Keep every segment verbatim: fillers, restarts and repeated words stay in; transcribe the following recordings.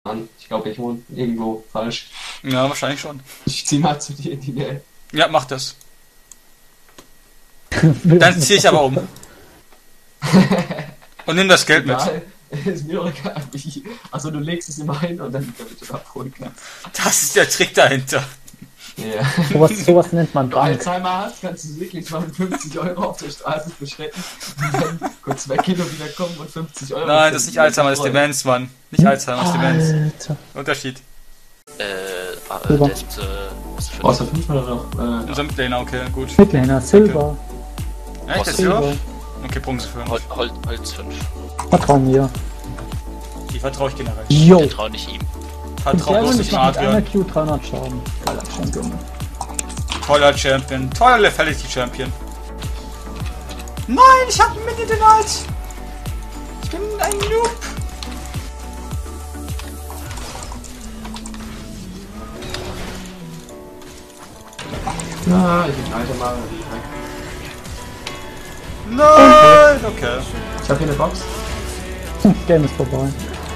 an. Ich glaube, ich wohne irgendwo falsch. Ja, wahrscheinlich schon. Ich zieh mal zu dir in die Nähe. Ja, mach das. Dann zieh ich aber um. Und nimm das Geld mit. Egal. Ist mir doch egal, wie. Also du legst es immer hin und dann damit du abholen kannst. Das ist der Trick dahinter. Ja. Sowas, sowas nennt man Wenn du Bank. Alzheimer hast, kannst du es wirklich mal mit fünfzig Euro auf der Straße verstecken und dann kurz weggehen und wieder kommen und fünfzig Euro. Nein, das ist nicht Alzheimer, das ist Demenz, Mann. Nicht Alzheimer, das ist Demenz. Alter. Unterschied. Äh, ah, äh, Silber. der ist, äh, was ist für Brauchst du fünf oder noch? Äh, Unser Midlaner, okay, gut. Midlaner, Silber. Echt, jetzt Silber. Silber? Okay, Bronze für Hol, Hol, Holz fünf. Vertrau mir. Die vertraue ich generell. Jo. Ich trau nicht ihm. Vertrau Der bloß will nicht mit dem einer Adrian. Q dreihundert Schaden. Geiler Champion. Toller Champion. Toller Lethality Champion. Nein, ich hab einen Minion denied. Ich bin ein Noob. na, ich bin alter mal. Nein, okay. Ich hab hier eine Box. Hm, Game ist vorbei.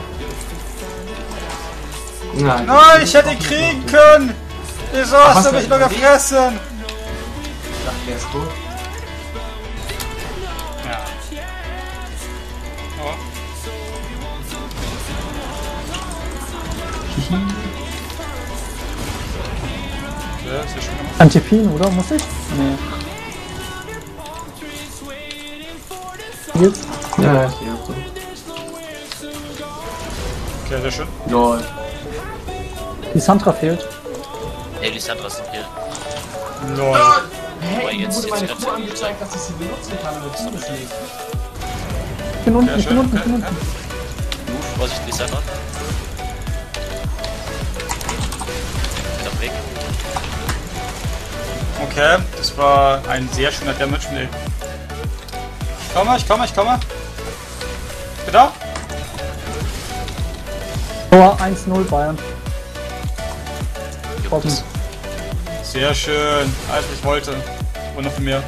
Nein, Nein, ich hätte ihn kriegen können. Wieso Ach, hast du was mich nur denn? gefressen? Ich dachte, der ist tot. Ja. Oh. Okay, ist ja schon gemacht. Antipin, oder? Muss ich? Nee. Jetzt? Ja, ich hier so. Okay, sehr schön. Lol. Die Sandra fehlt. Ey, Lissandra ist noch hier. Lol. Hey, Aber mir jetzt- wurde jetzt meine kannst Kuh du- angezeigt, dass ich sie benutzen kann und dazu das nicht. Ich bin unten, Ja, ich bin schön. unten, ich bin Okay, unten. Vorsicht, Lissandra. Bin auf dem Weg. Okay, das war ein sehr schöner Damage. Nee. Ich komme, ich komme, ich komme. Bin da? Tor eins null Bayern. Juckt es. Sehr schön. Als ich wollte. Und noch für mehr.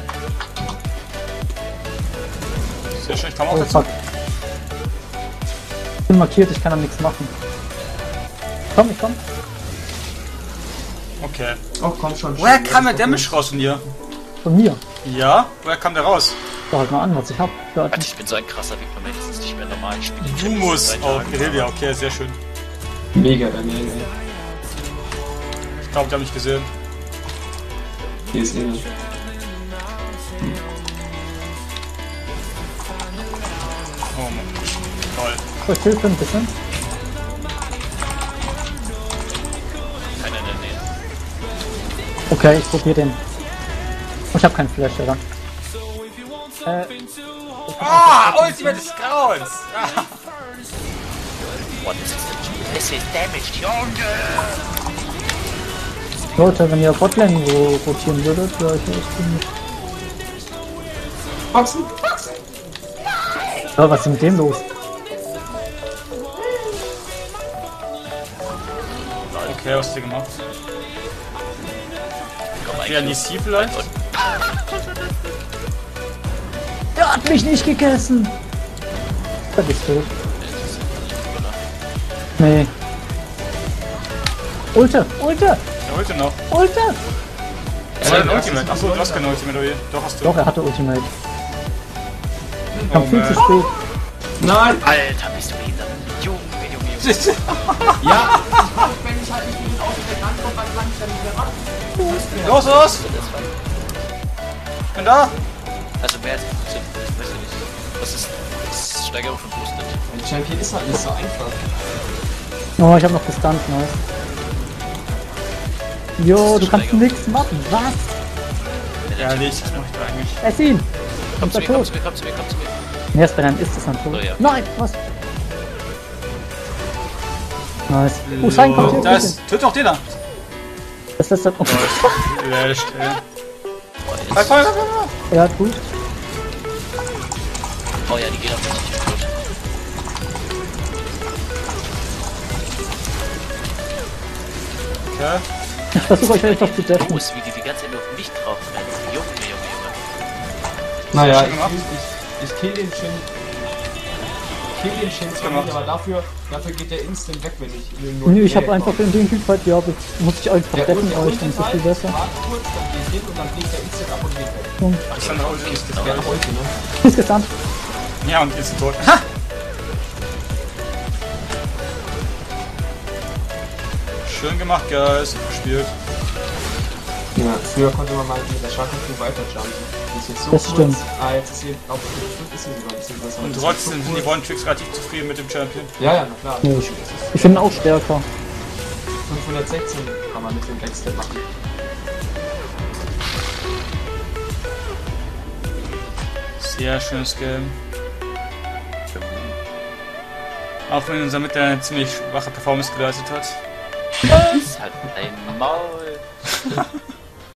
Sehr schön, ich komme auch Oh dazu. fuck. Ich bin markiert, ich kann da nichts machen. Komm, ich komm. Okay. Oh, komm schon. Woher schon, kam der ja, Damage raus von dir? Von mir. Ja? Woher kam der raus? Schau halt mal an, was ich hab. Ja, Alter, ich bin so ein krasser Wegmoment, das ist nicht mehr normal. Ich spiele Du musst auf Guerilla, okay, sehr schön. Mega daneben, ey. Ich glaube, die haben mich gesehen. Hier ist eh. Oh Mann. Toll. so, ich hilfe ein bisschen. Keiner in der Nähe. Okay, ich probier den. Oh, ich hab keinen Flash, oder? Äh, Ah, Ultimate des Grauens! Ah. What is this? This is damaged, Junge! Leute, wenn ihr Botlane so rotieren würdet, wäre ich echt gut. Boxen! Boxen! Ja, was ist mit dem los? Okay, was hast du gemacht? Komm, Ja, die C vielleicht? Und Der hat mich nicht gegessen! Da bist du. Nee. Ulte! Ulte! Der holte noch. Ulte! Das war ein Ultimate. Achso, du hast kein Ultimate, oder? Doch, hast du. Doch, er hatte Ultimate. Oh, Kam viel zu man. spät. Nein! Alter, bist du behindert. Junge, Junge, Junge. Ja! Wenn ich halt nicht mit dem Auto weg ankomme, dann kann ich da nicht mehr ran. Los, los! Bin da! Also mehr als fünfzehn, weiß ich nicht. Was ist das Steigerung von Boosted? Ein Champion ist halt nicht so einfach. Oh, ich hab noch Distanz, nice. Jo, du kannst nichts machen. Was? Ja, nicht. Das mach ich da eigentlich. Ess ihn! Komm Kommt zu er mir, komm tot? zu mir, komm zu mir, komm zu mir. Nee, erst wenn er ist, ist er tot. Oh, ja. Nein, was? Nice. Oh, sein kommt hier. Da ist. Töt doch den da! Das ist das. Oh, Ja, still. Oh, Bei jetzt. Feuer, Feuer! er hat gut. Oh ja, die geht auf mich nicht tot. Okay. Ich versuche euch einfach zu deffen. Los, wie die die ganze Zeit nur auf mich drauf rennen. Junge, Junge, Junge. Naja, Schön gemacht. ich, ich, ich kill den schön. kill den Shin zwar nicht, aber dafür, dafür geht der Instant weg, wenn ich nur Nö, ich habe Play einfach komme. in dem Typ ja, muss ich einfach Der decken Ult- der euch, Ult dann ist es viel halt, besser. warte kurz, dann geht hin und dann fliegt der Instant ab und geht weg. Ich kann auch Ulti. Das wäre noch Ulti, ne? Ist gesandt. Ja, und ist tot. Ha! Schön gemacht, Guys. Gespielt. Ja, früher konnte man mal mit der Shuttle Crew weiterjumpen. Die ist jetzt so Das kurz. stimmt. Ah, jetzt ist sie, auf Stück ist sie sogar ein bisschen besser. Und Das ist trotzdem so sind die kurz. One-Tricks relativ zufrieden mit dem Champion. Ja, ja, na klar. Nö, ich, ich finde ihn auch stärker. fünfhundertsechzehn kann man mit dem Backstep machen. Sehr schönes Game. Auch wenn unser Mittler eine ziemlich schwache Performance geleistet hat. Halt dein Maul.